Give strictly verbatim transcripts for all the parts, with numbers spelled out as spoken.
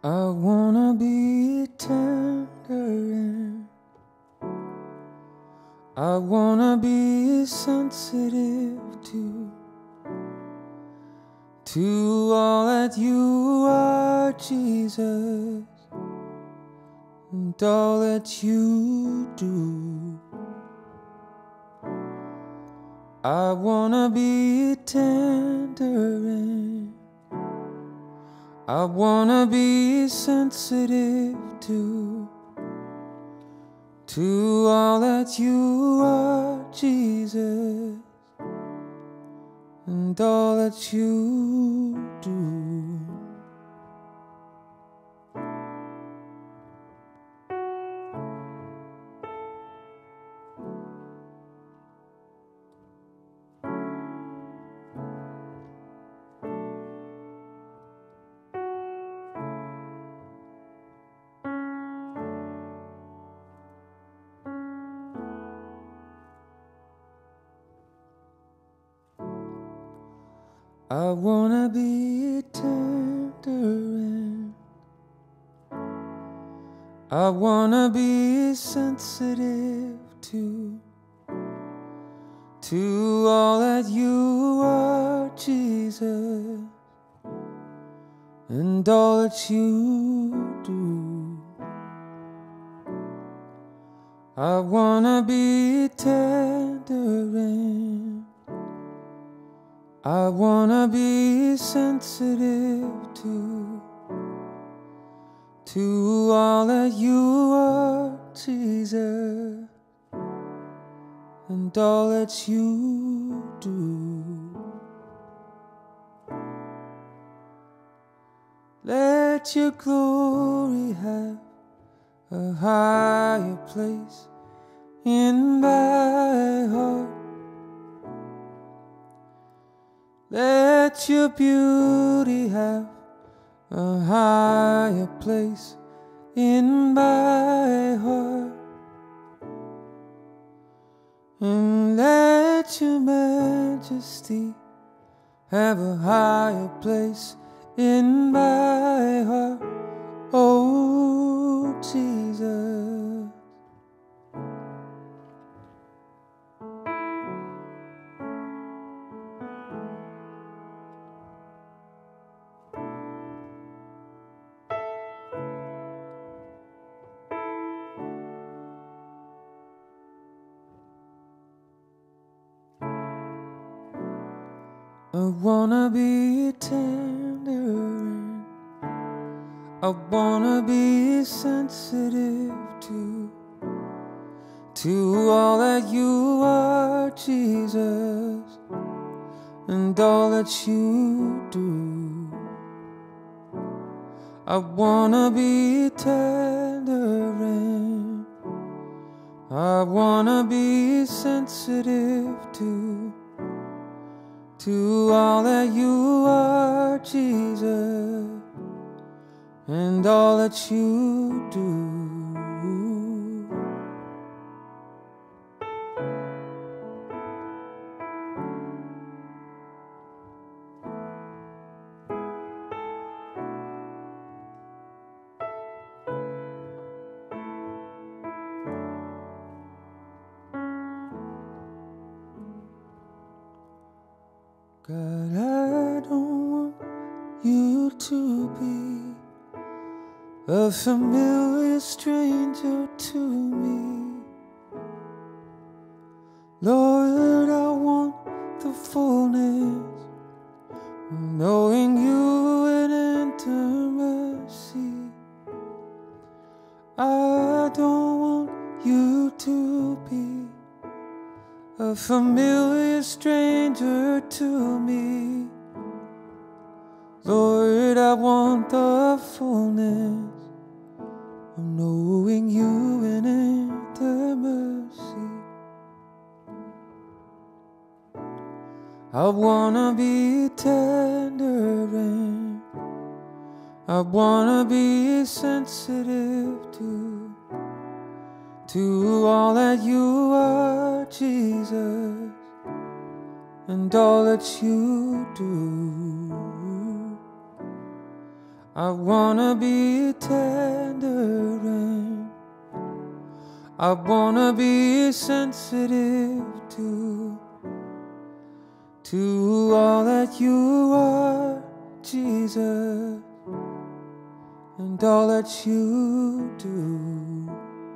I wanna be tender and I wanna be sensitive to To all that you are, Jesus, and all that you do. I wanna be tender and I wanna be sensitive to To all that you are, Jesus, and all that you do. I wanna be tender and I wanna be sensitive to To all that you are, Jesus, and all that you do. I wanna be tender and I wanna be sensitive to To all that you are, Jesus, and all that you do. Let your glory have a higher place in my heart. Let your beauty have a higher place in my heart. And let your majesty have a higher place in my heart. Oh, Jesus. I wanna be tender and I wanna be sensitive to To all that you are, Jesus, and all that you do. I wanna be tender and I wanna be sensitive to To all that you are, Jesus, and all that you do. God, I don't want you to be a familiar stranger to me. Lord, I want the fullness of knowing you in intimacy. I don't want you to be a familiar stranger to me. Lord, I want the fullness of knowing you in intimacy. I wanna be tender and I wanna be sensitive to To all that you are, Jesus, and all that you do. I wanna be tender and I wanna be sensitive to to all that you are, Jesus, and all that you do.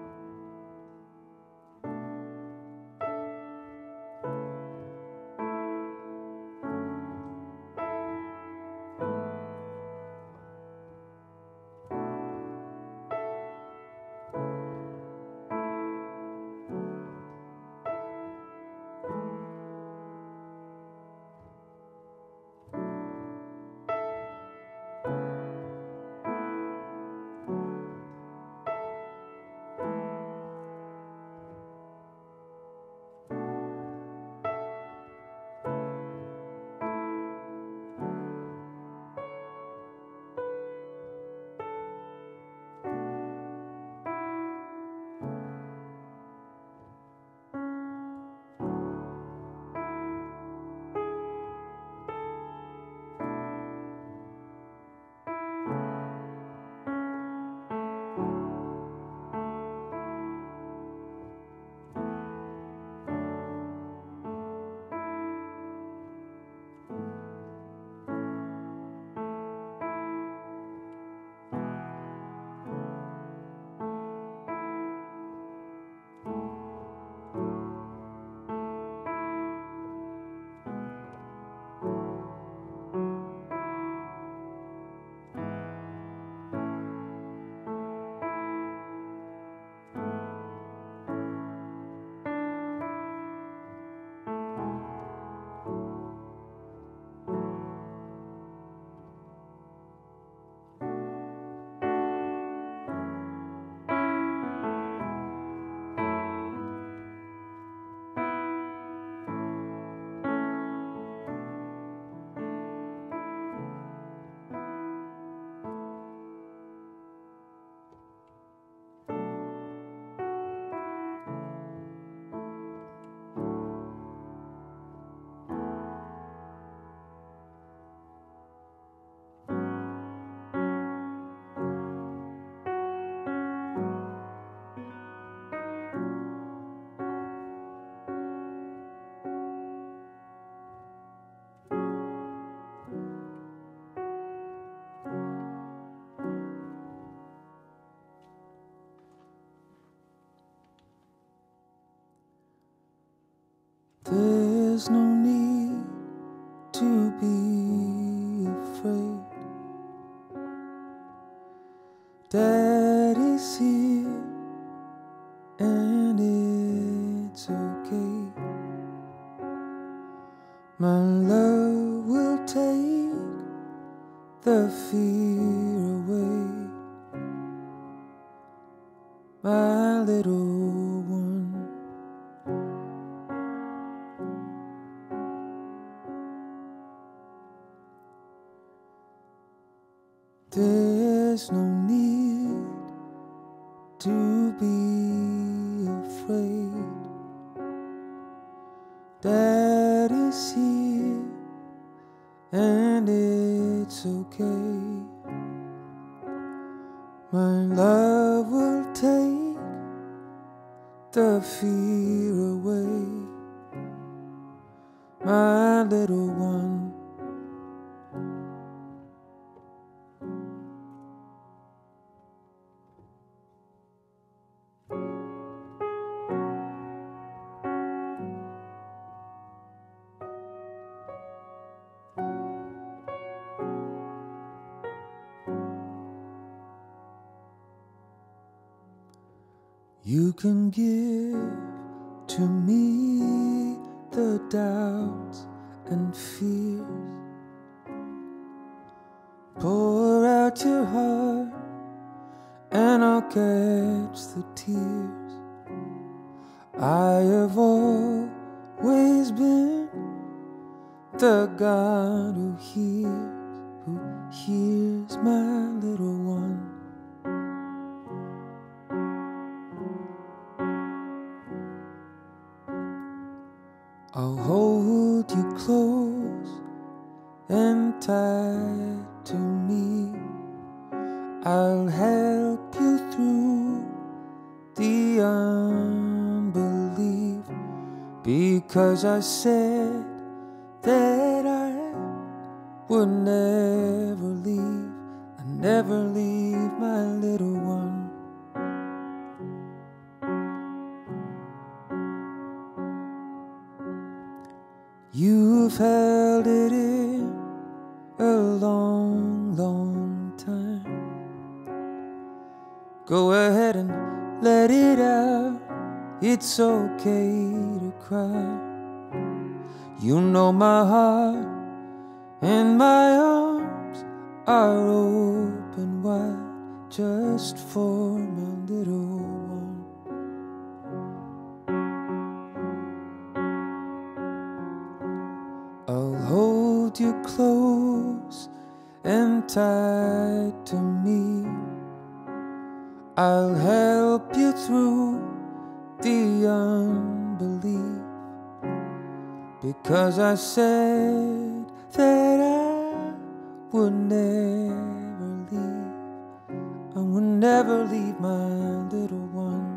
There's no need to be afraid. Daddy's here and it's okay. My love will take the fear away. My little one, there's no need to be afraid. Daddy's here and it's okay. My love will take the fear away. My little one, you can give to me the doubts and fears. Pour out your heart and I'll catch the tears. I have always been the God who hears, who hears my little one. I'll hold you close and tight to me I'll help you through the unbelief, because I said that I would never leave, I never leave my little one. You've held it in a long, long time. Go ahead and let it out, it's okay to cry. You know my heart and my arms are open wide, just for my little one. I'll hold you close and tight to me. I'll help you through the unbelief, because I said that I would never leave, I would never leave my little one.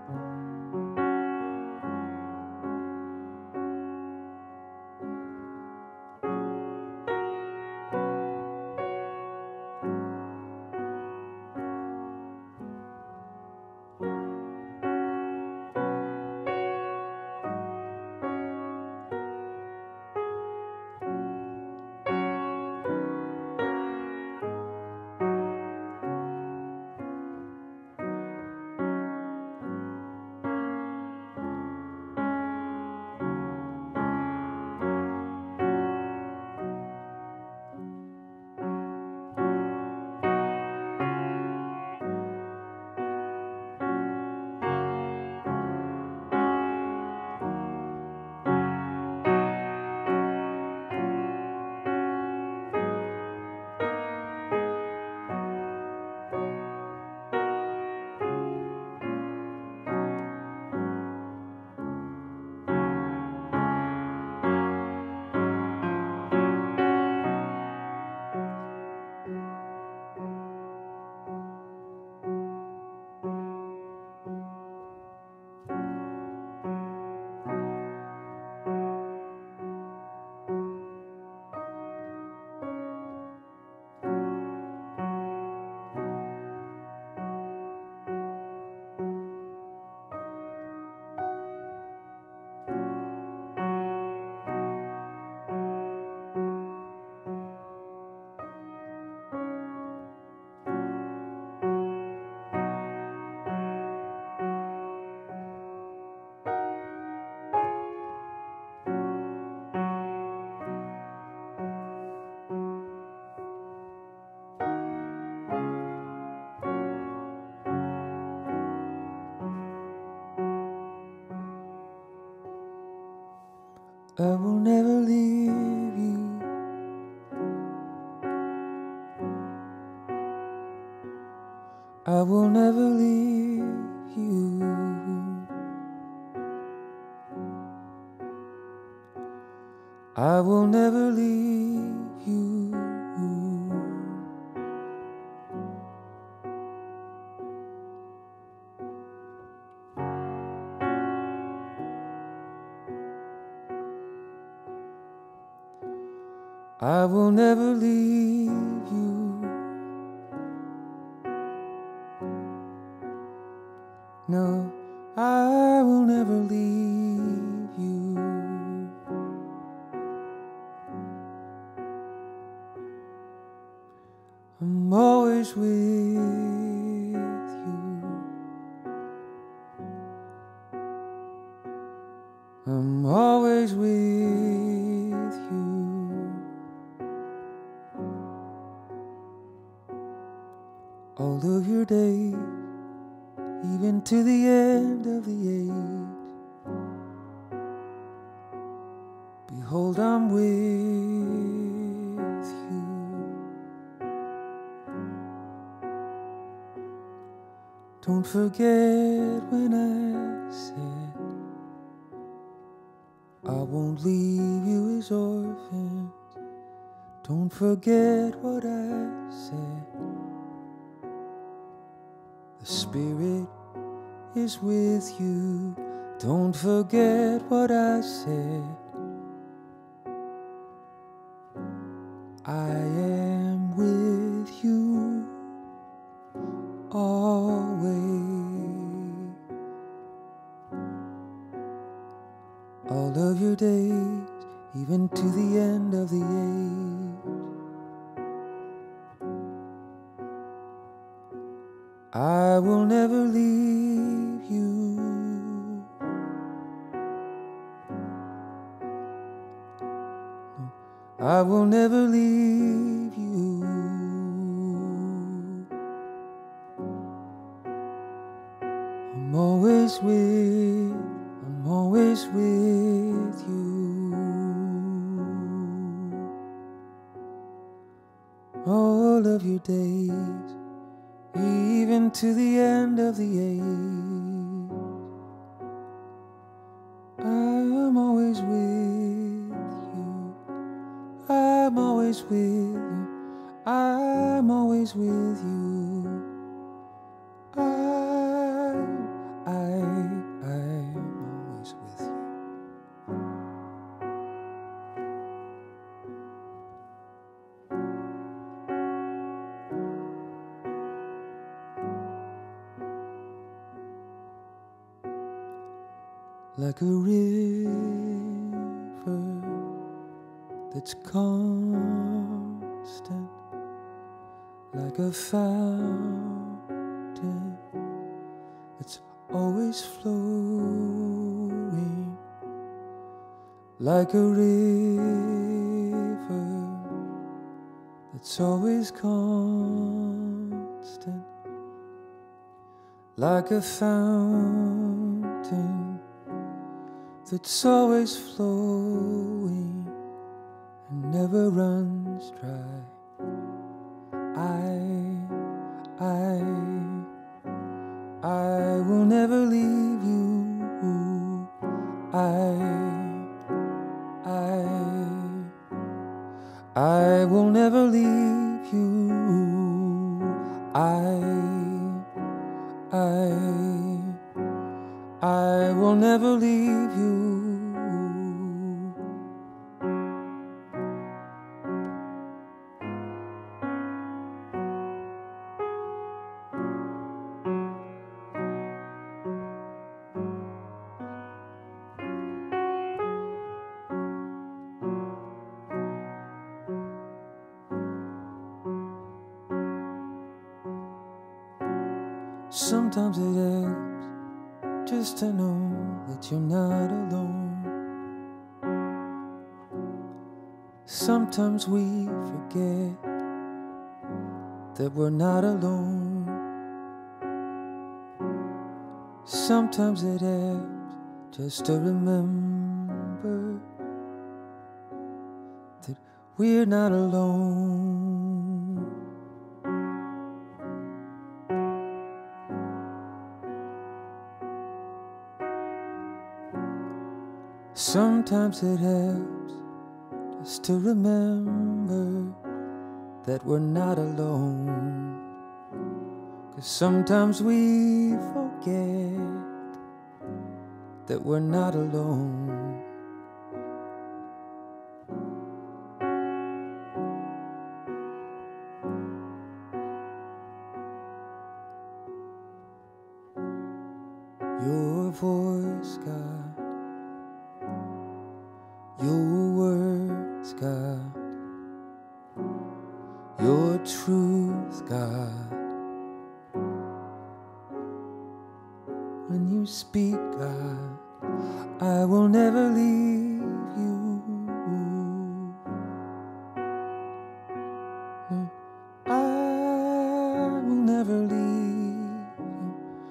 I will never leave you, I will never leave you, I will never leave you. I will never leave you. No, I will never leave you. I'm always with you. I'm always with you. All of your days, even to the end of the age. Behold, I'm with you. Don't forget when I said I won't leave you as orphans. Don't forget what I said. Spirit is with you. Don't forget what I said. I am with you always. All of your days, even to the end of the age. I will never leave you. I will never leave you. I'm always with, I'm always with you. All of your days, even to the end of the age. I'm always with you. I'm always with you. I'm always with you. I, I, I'm always with you. Like a river that's constant, like a fountain that's always flowing, like a river that's always constant, like a fountain that's always flowing and never runs dry. I, I, I will never leave you. I, I, I will never leave you. I, I, I will never leave you. Sometimes it helps just to know that you're not alone. Sometimes we forget that we're not alone. Sometimes it helps just to remember that we're not alone. Sometimes it helps just to remember that we're not alone. 'Cause sometimes we forget that we're not alone. Your voice, God, your words, God, your truth, God. When you speak, God, I will never leave you. I will never leave you.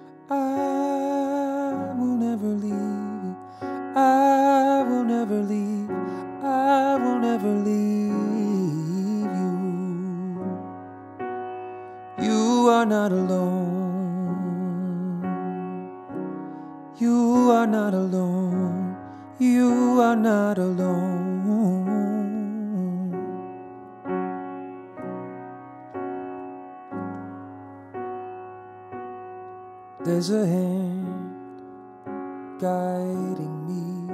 I will never leave you. I will never leave. I will never leave you. You are not alone. You are not alone. You are not alone. There's a hand guiding me,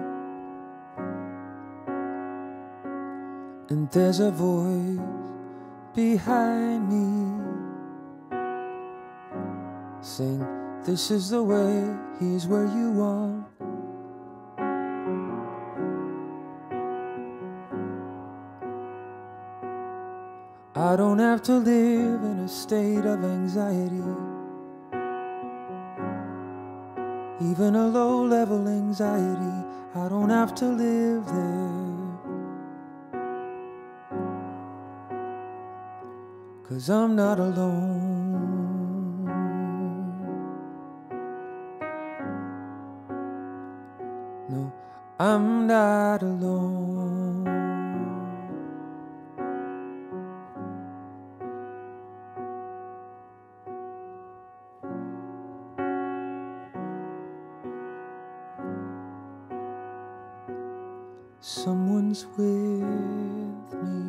and there's a voice behind me saying, this is the way, here's where you are. I don't have to live in a state of anxiety, even a low-level anxiety. I don't have to live there, 'cause I'm not alone. No, I'm not alone. Someone's with me.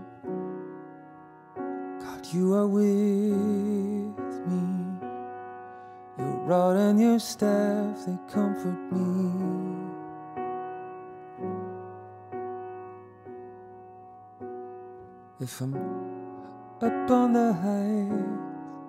God, you are with me. Your rod and your staff, they comfort me. If I'm up on the heights,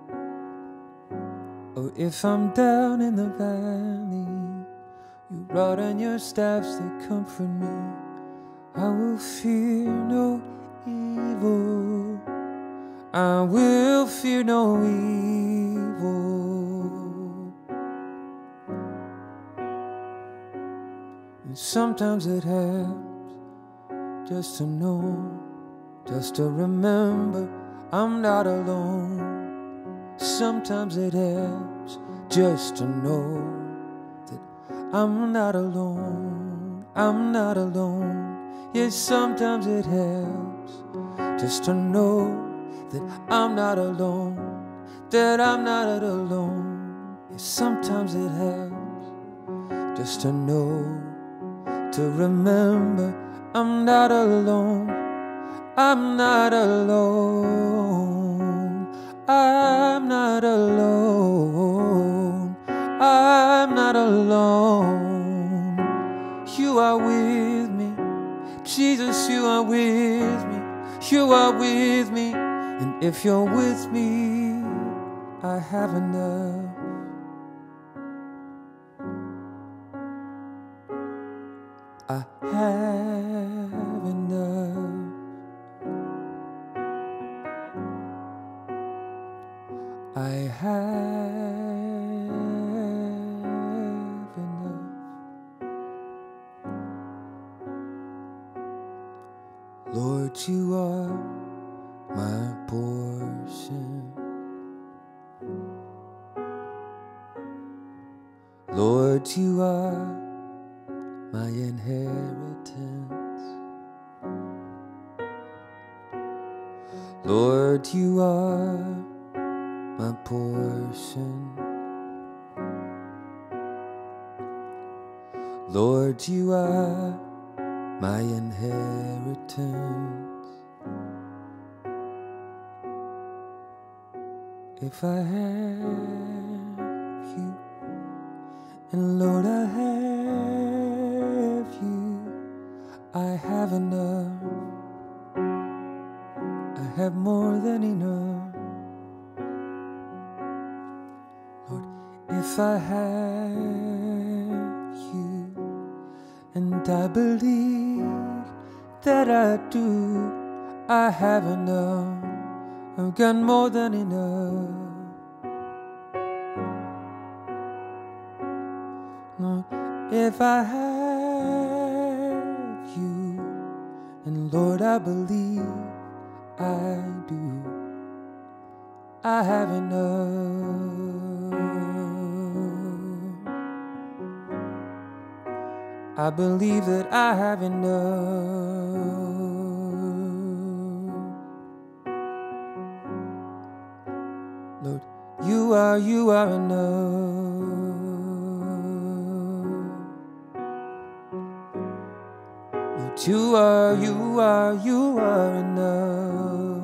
or if I'm down in the valley, your rod and your staffs, they comfort me. I will fear no evil. I will fear no evil. And sometimes it helps just to know, just to remember I'm not alone. Sometimes it helps just to know that I'm not alone. I'm not alone. Yes, sometimes it helps just to know that I'm not alone, that I'm not alone. Yes, sometimes it helps just to know, to remember I'm not alone. I'm not alone. I'm not alone. I'm not alone. You are with me. Jesus, you are with me. You are with me. And if you're with me, I have enough. I have enough. I have enough. Lord, you are my portion. Lord, you are my inheritance. Lord, you are my portion. Lord, you are my inheritance. If I have you, and Lord, I have you, I have enough. I have more than enough. Lord, if I have you, and I believe that I do, I have enough. I've got more than enough. Lord, if I have you, and Lord, I believe I do, I have enough. I believe that I have enough. Lord, you are, you are enough. Lord, you are, you are, you are enough.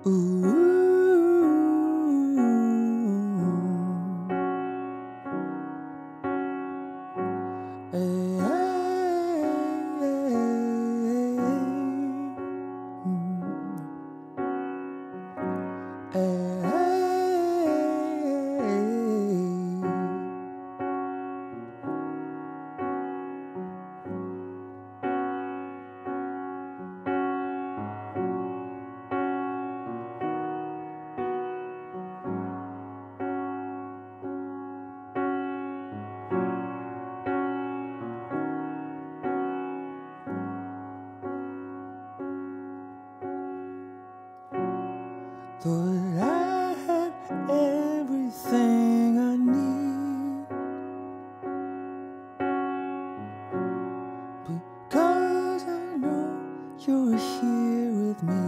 Thought I had everything I need, because I know you're here with me.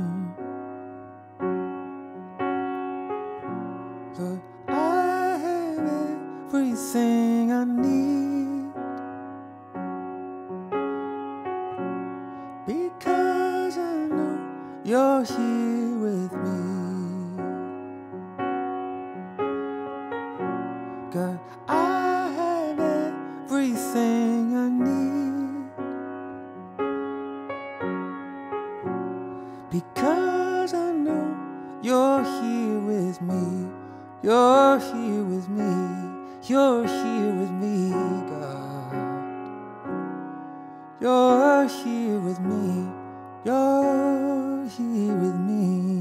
Thought I had everything I need, because I know you're here with me. God, I have everything I need, because I know you're here with me. You're here with me. You're here with me, God. You're here with me. You're here with me.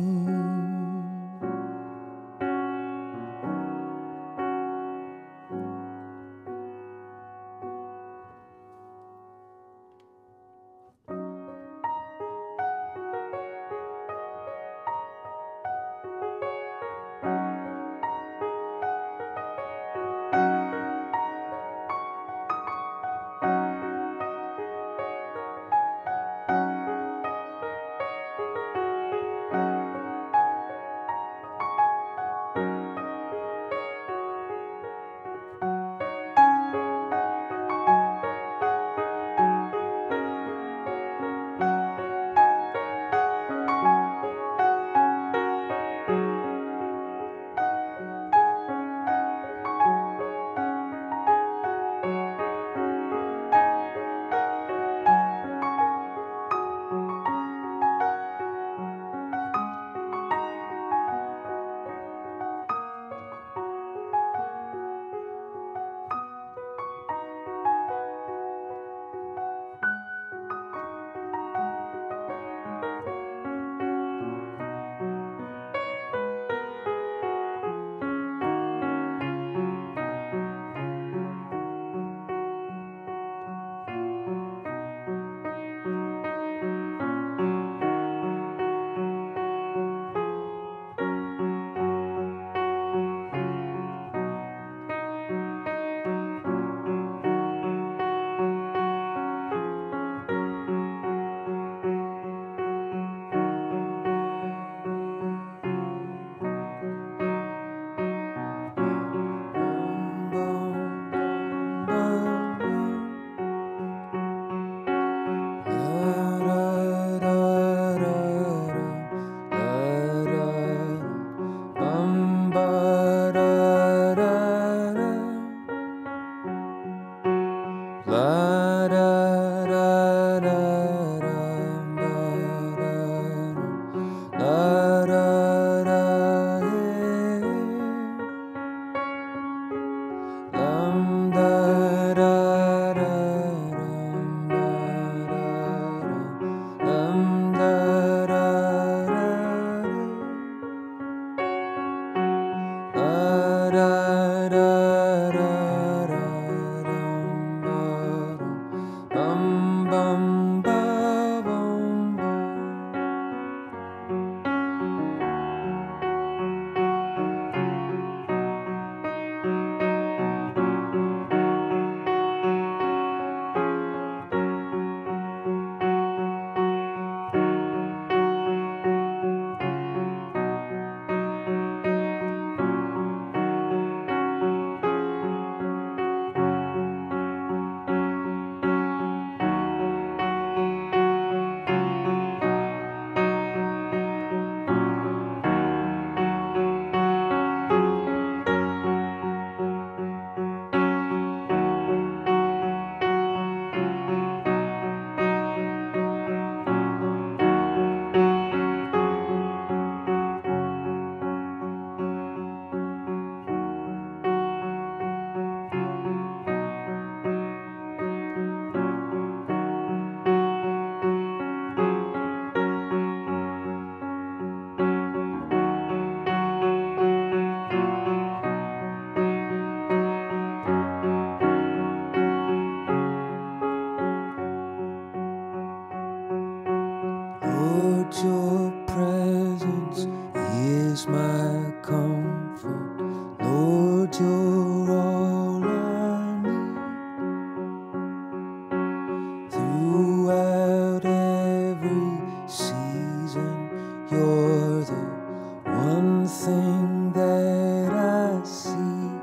you're the one thing that I seek.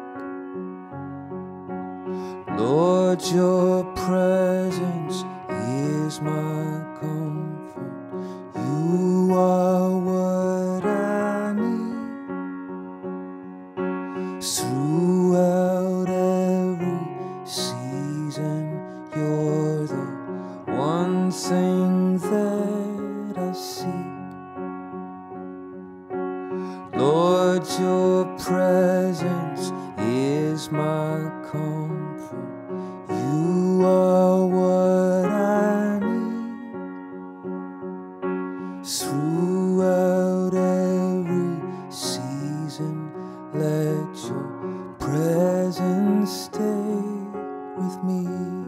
Lord, your presence is my comfort. You are what I need. Throughout every season, you're the one thing that I seek. Lord, your presence is my comfort. You are what I need. Throughout every season, let your presence stay with me.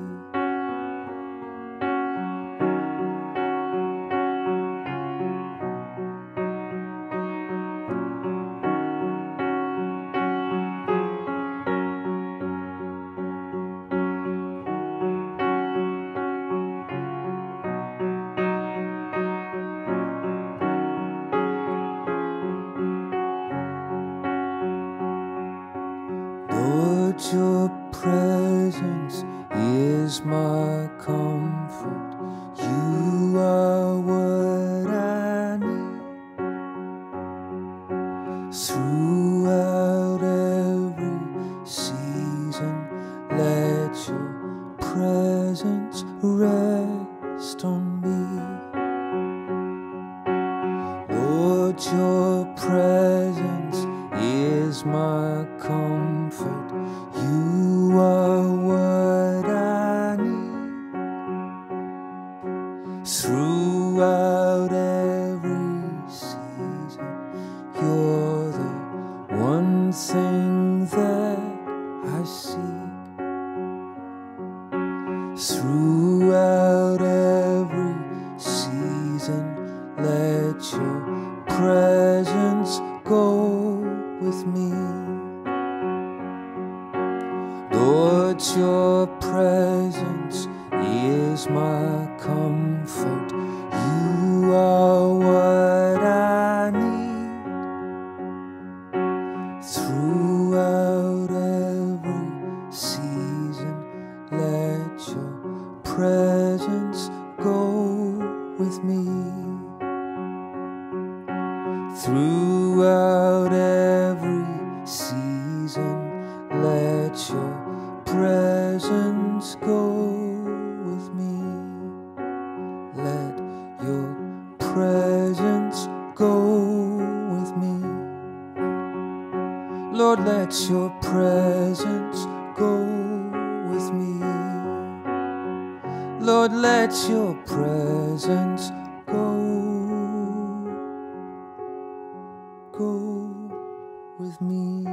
Lord, your presence is my comfort. You are what I need. Throughout every season, let your presence rest on me. Lord, your presence is my comfort. You are what I need. Throughout every season, you're the one thing that I seek. Throughout every season, let your presence go with me. Lord, your presence is my comfort. You are what I need. Throughout every season, let your presence go with me. Throughout every season, let your presence go with me. Let your presence go with me. Lord, let your presence go with me. Lord, let your presence go, go with me.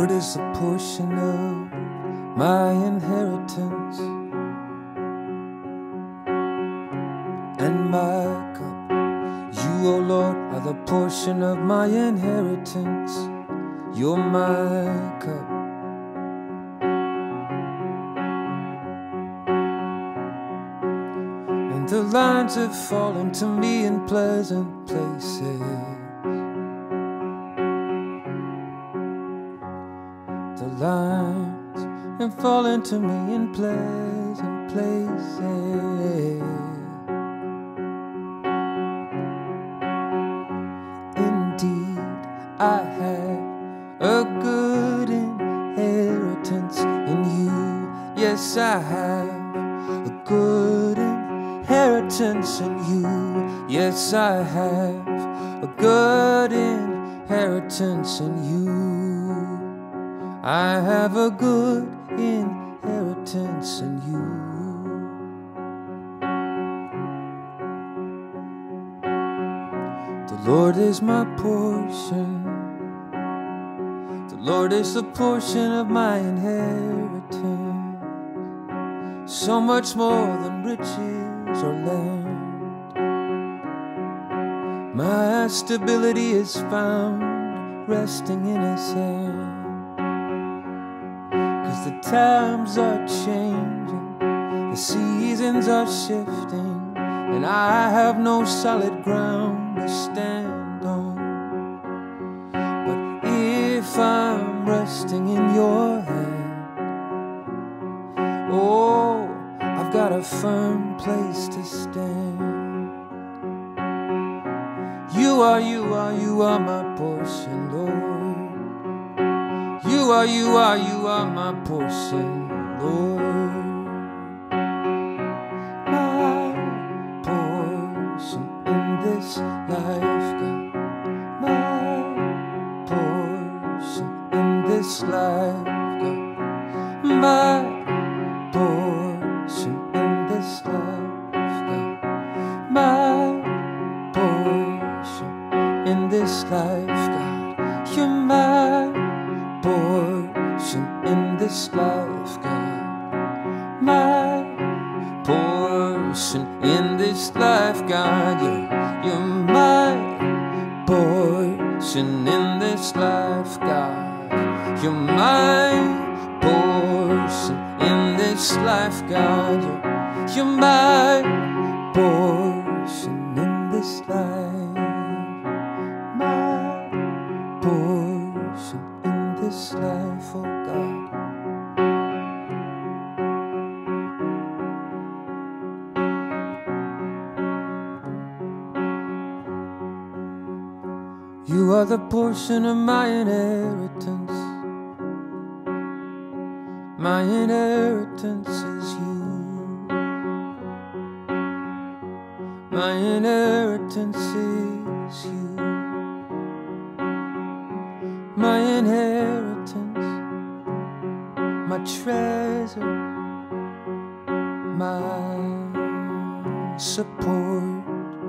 Lord is a portion of my inheritance and my cup. You, O Lord, are the portion of my inheritance. You're my cup. And the lines have fallen to me in pleasant places. The lines have fallen to me in pleasant places. Indeed, I have a good inheritance in you. Yes, I have a good inheritance in you. Yes, I have a good inheritance in you. I have a good inheritance in you. The Lord is my portion. The Lord is the portion of my inheritance. So much more than riches or land. My stability is found resting in His hand. The times are changing, the seasons are shifting, and I have no solid ground to stand on. But if I'm resting in your hand, oh, I've got a firm place to stand. You are, you are, you are my portion, Lord. You are, you are, you are my portion, Lord. My portion in this life, God. My portion in this life, God. My portion in this life, God. My portion in this life, God. You're my portion in this life, God. My portion in this life, God. You're, you're my portion in this life, God. You're my portion in this life, God. You're, you're my portion in this life. My portion in this life, oh God. You are the portion of my inheritance. My inheritance is you. My inheritance is you. My inheritance, my treasure, my support,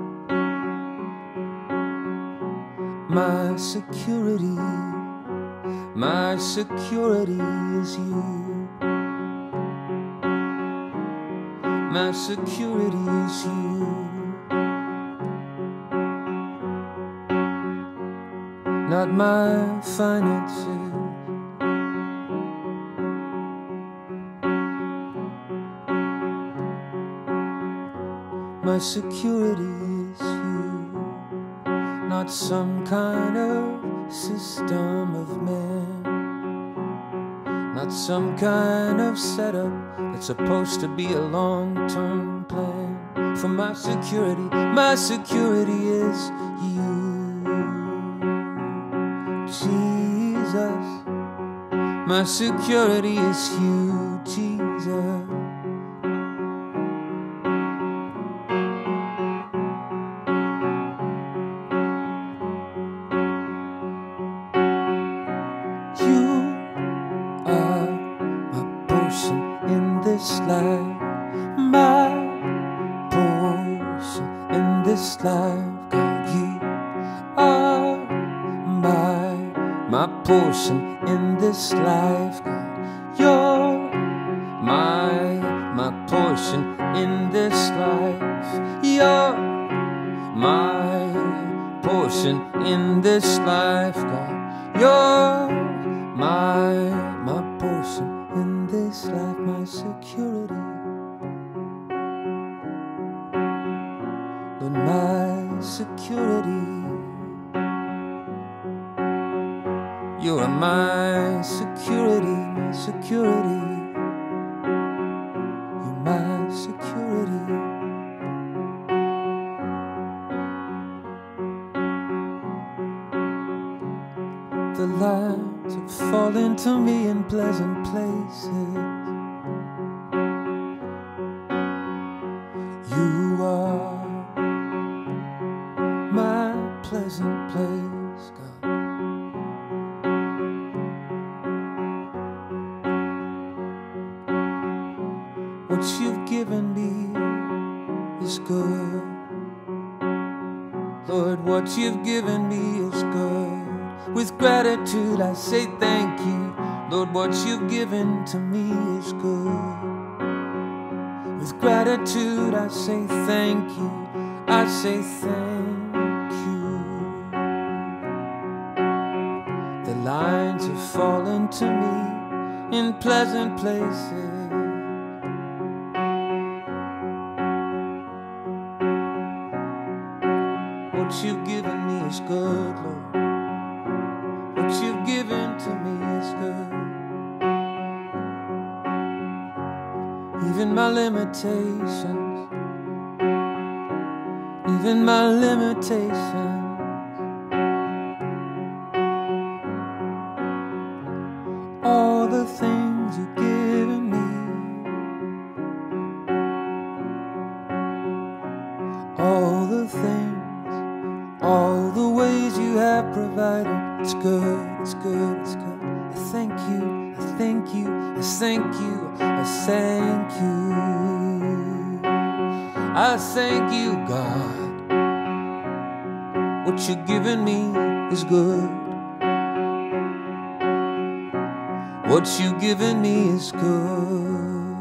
my security, my security is you. My security is you. Not my finances, my security is you. Not some kind of system of man, not some kind of setup that's supposed to be a long-term plan. For my security, my security is you. Jesus, my security is you, Jesus. You are my portion in this life, my portion in this life, God. You are my, my portion in this life, God. You're my, my portion in this life. You're my portion in this life, God. You're my, my portion in this life, my security. Lord, my security. You are my security, my security. You're my security. The lines have fallen to me in pleasant places. You are my pleasant place, God. What you've given me is good. Lord, what you've given me is good. With gratitude I say thank you. Lord, what you've given to me is good. With gratitude I say thank you. I say thank you. The lines have fallen to me in pleasant places. What you've given me is good, Lord. What you've given to me is good. Even my limitations, even my limitations, all the things you've given me, all the things, all the ways you have provided. It's good, it's good, it's good. I thank you, I thank you, I thank you, I thank you. I thank you, God. What you've given me is good. What you've given me is good.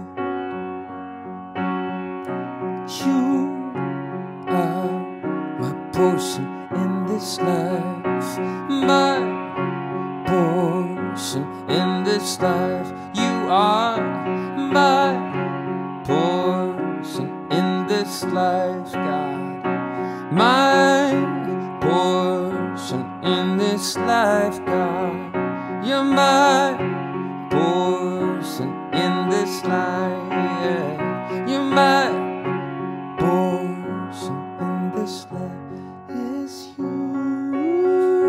You are my portion in this life, my portion in this life. You are my portion in this life, God. My portion in this life, God. You're my portion in this life, yeah. You're my portion in this life. Is you,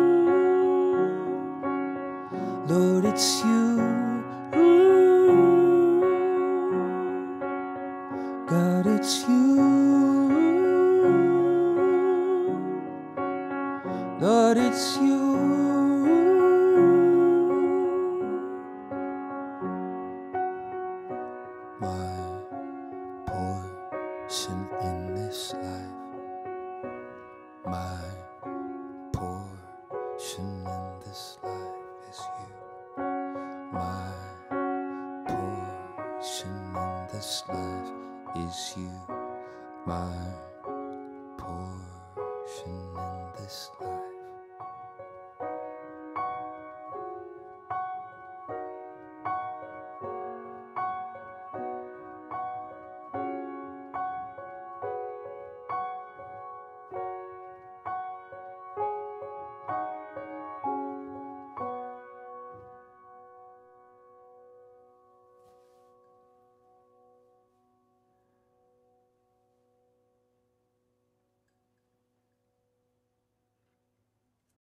Lord, it's you, God, it's you, Lord, it's you. My portion in this life, my portion in this life is you. My portion in this life is you. My portion in this life.